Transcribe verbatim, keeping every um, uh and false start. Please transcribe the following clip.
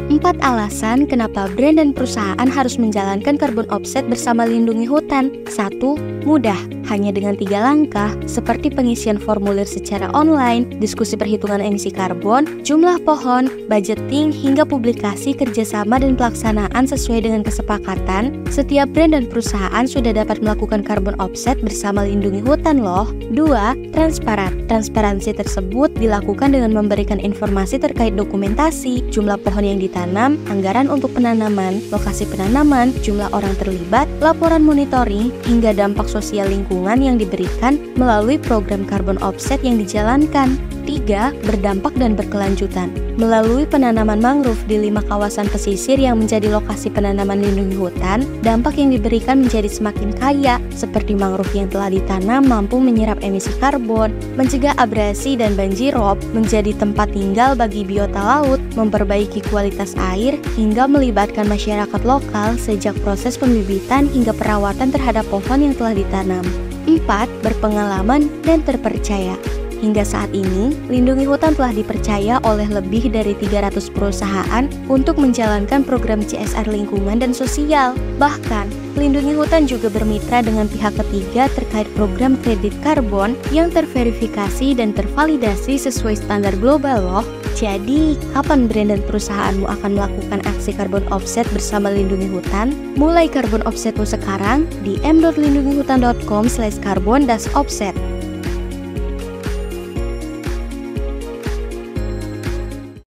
Empat alasan kenapa brand dan perusahaan harus menjalankan carbon offset bersama lindungi hutan. Satu. Mudah, hanya dengan tiga langkah, seperti pengisian formulir secara online, diskusi perhitungan emisi karbon, jumlah pohon, budgeting, hingga publikasi kerjasama dan pelaksanaan sesuai dengan kesepakatan. Setiap brand dan perusahaan sudah dapat melakukan carbon offset bersama lindungi hutan loh. Dua. Transparan. Transparansi tersebut dilakukan dengan memberikan informasi terkait dokumentasi, jumlah pohon yang ditanam, anggaran untuk penanaman, lokasi penanaman, jumlah orang terlibat, laporan monitoring, hingga dampak sosial lingkungan yang diberikan melalui program carbon offset yang dijalankan. Tiga. Berdampak dan berkelanjutan. Melalui penanaman mangrove di lima kawasan pesisir yang menjadi lokasi penanaman lindungi hutan, dampak yang diberikan menjadi semakin kaya, seperti mangrove yang telah ditanam mampu menyerap emisi karbon, mencegah abrasi dan banjirop, menjadi tempat tinggal bagi biota laut, memperbaiki kualitas air, hingga melibatkan masyarakat lokal sejak proses pembibitan hingga perawatan terhadap pohon yang telah ditanam. Empat. Berpengalaman dan terpercaya. Hingga saat ini, Lindungi Hutan telah dipercaya oleh lebih dari tiga ratus perusahaan untuk menjalankan program C S R lingkungan dan sosial. Bahkan, Lindungi Hutan juga bermitra dengan pihak ketiga terkait program kredit karbon yang terverifikasi dan tervalidasi sesuai standar global loh. Jadi, kapan brand dan perusahaanmu akan melakukan aksi carbon offset bersama Lindungi Hutan? Mulai carbon offsetmu sekarang di m dot lindungi hutan dot com slash carbon dash offset.